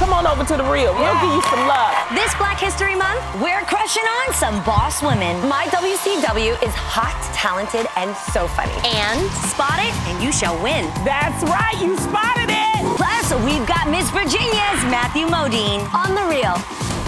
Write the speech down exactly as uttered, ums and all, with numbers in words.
Come on over to the Real. We'll give you some love. This Black History Month, we're crushing on some boss women. My W C W is hot, talented, and so funny. And spot it, and you shall win. That's right, you spotted it. Plus, we've got Miss Virginia's Matthew Modine on the Real.